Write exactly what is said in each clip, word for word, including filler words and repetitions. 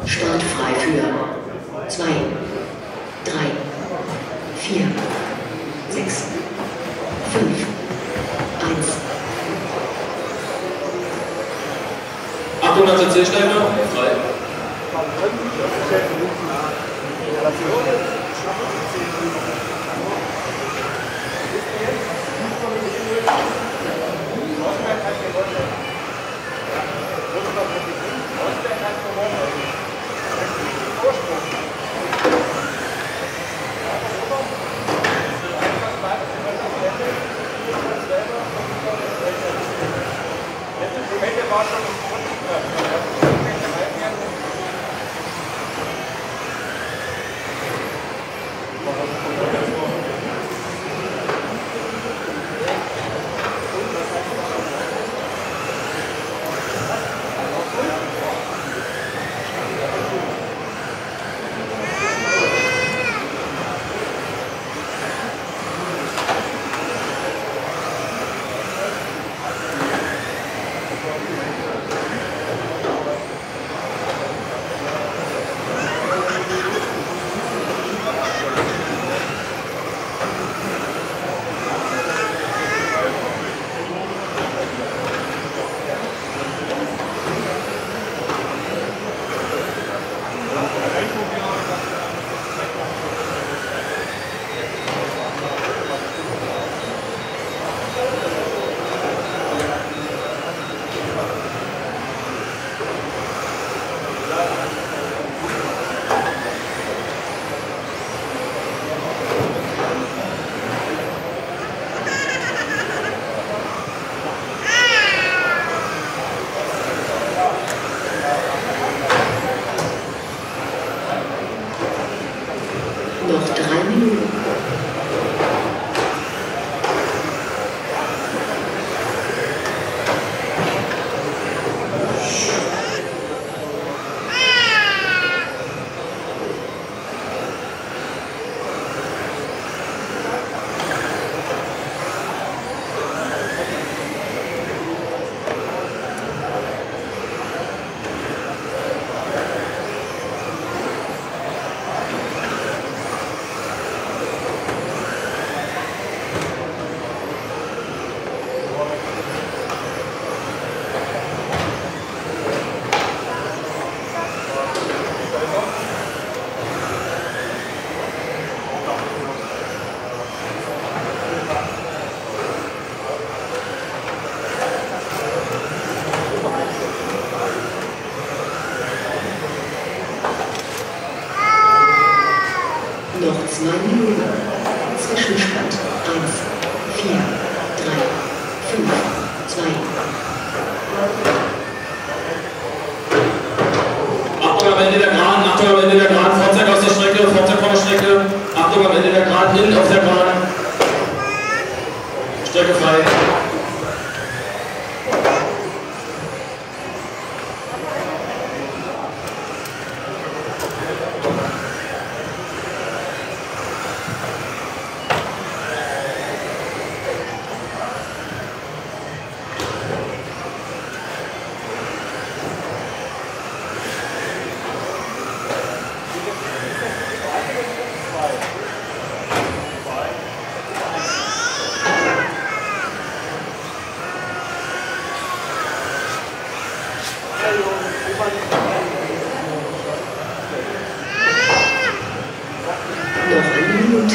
Startfrei für zwei, drei, vier, sechs, fünf, eins. Achtung, nach der Zielstelle, frei. Noch drei Minuten. Noch zwei Minuten. Zwischenstand eins, vier, drei, fünf, zwei. Achtung am Ende der Geraden, Achtung am Ende der Geraden, Fahrzeug aus der Strecke, Fahrzeug von der Strecke. Achtung am Ende der Geraden, hin auf der Geraden. Strecke frei. Noch eine Minute.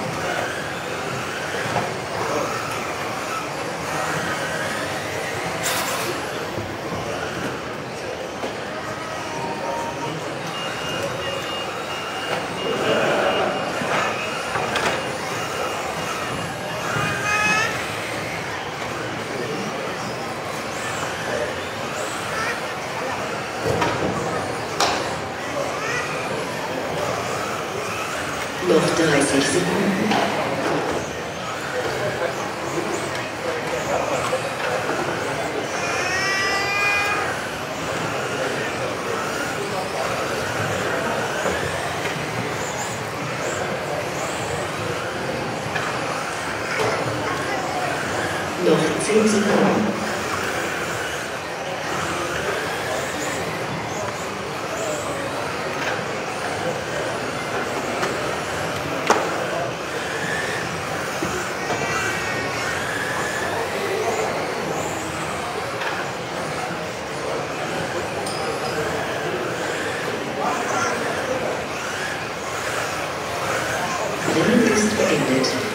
Noch dreißig Sekunden. Noch zehn Sekunden. beendet.